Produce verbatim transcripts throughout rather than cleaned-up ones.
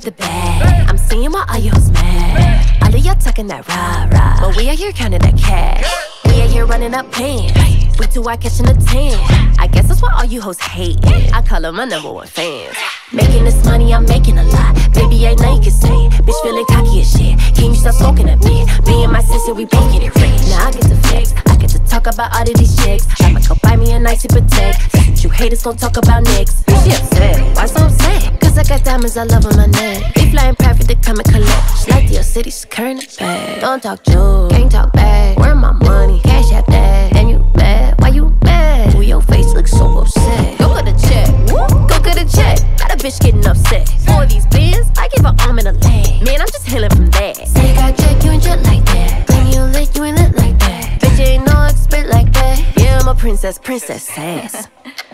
secured the bag. I'm seeing why all you hoes mad. All of y'all talking that rah rah, but we out here counting that cash. We out here running up pants. We two out catching a tan. I guess that's why all you hoes hate. I call them my number one fans. Making this money, I'm making a lot. Baby, ain't nothing you can say. Bitch feeling cocky as shit. Can you stop smoking a bit? Me and my sister, we both get it rich. Now I get to flex, I get to talk about all of these chicks. I'ma go buy me a nice Patek. That's what you haters gon' talk about next. She upset, why so upset? Cause I got diamonds all over my neck. They flying private to come and collect. She like your city, secure in the bag. Don't talk jokes, can't talk back. Where my money? Cash out that. Damn, you mad? Why you mad? Ooh, your face looks so upset. Go get a check, go get a check. Got a bitch getting upset. For these bins, I give her arm and a leg. Man, I'm just healing from that. Say you got check, you ain't jet like that. Claim you lit, you ain't lit like that. Bitch, you ain't no expert like that. Yeah, I'm a princess, princess sass.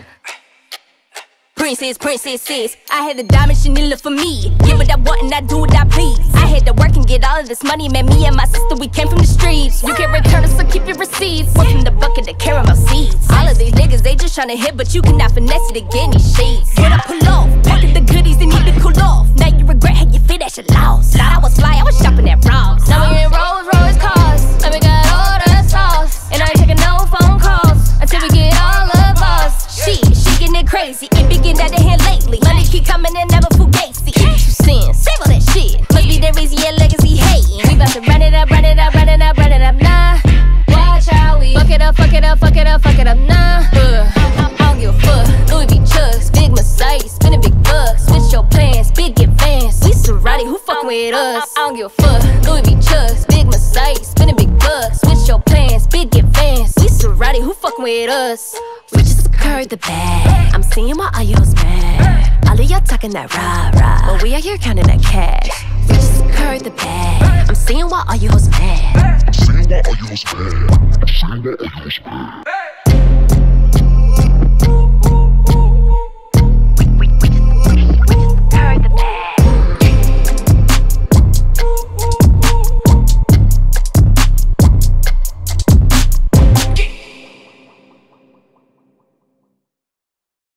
Princess, princesses, I had the diamond Chanel for me. Get what I want and I do what I please. I had to work and get all of this money. Man, me and my sister, we came from the streets. You can't return us, so keep your receipts. Work from the bucket to caramel seeds. All of these niggas, they just tryna hit, but you cannot finesse it to get any sheets. When I pull off, pocket the goodies, they need to cool off. Now you regret how you feel that shit lost. Thought I was fly, I was shopping at Ross. Now we in Rolls Royce cars, and we got all that sauce. And I ain't taking no phone calls until we get all of us. She, she getting it crazy. It been getting out of hand lately. Money keep coming and never fugazi. If you sin, save all that shit. Must be the reason your legacy hating. We bout to run it up, run it up, run it up, run it up, nah. Watch how we fuck it up, fuck it up, fuck it up, fuck it up, nah. Uh, I don't give a fuck. Louis V chucks, big Mercedes, spinning big bucks. Switch your plans, big advance. We Ceraadi, who fuck with us? I don't give a fuck. Louis V chucks, big Mercedes, spinning big bucks. Switch your plans, big advance. We Ceraadi, who fuck with us? We just secured the bag. I'm seeing why all you hoes mad. All of y'all talking that rah rah, but we out here counting that cash. We just secured the bag. I'm seeing why all you hoes mad. I'm seeing why all you hoes mad. I'm seeing why all you hoes mad.